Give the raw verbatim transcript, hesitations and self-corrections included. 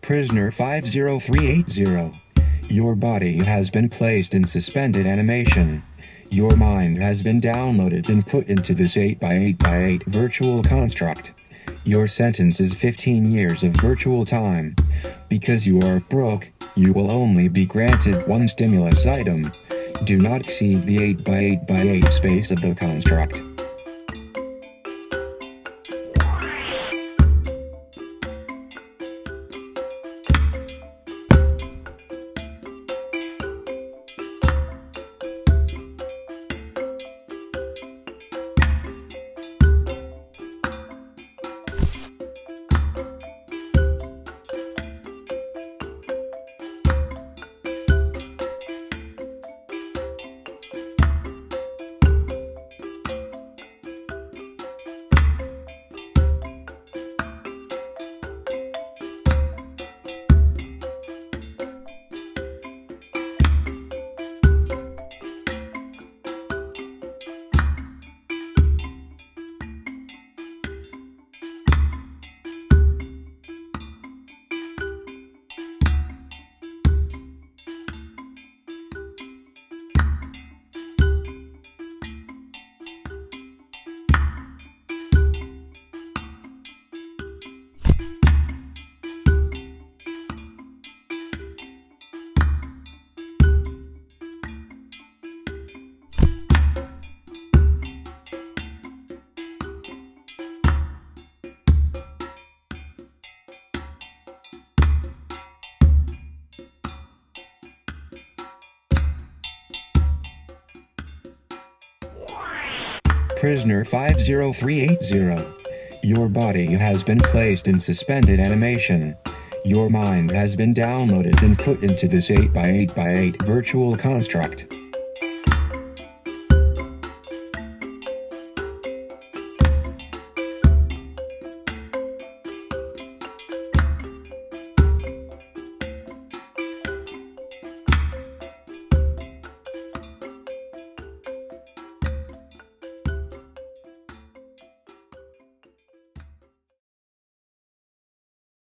Prisoner five zero three eight zero. Your body has been placed in suspended animation. Your mind has been downloaded and put into this eight by eight by eight virtual construct. Your sentence is fifteen years of virtual time. Because you are broke, you will only be granted one stimulus item. Do not exceed the eight by eight by eight space of the construct. Prisoner five zero three eight zero. Your body has been placed in suspended animation. Your mind has been downloaded and put into this eight by eight by eight virtual construct.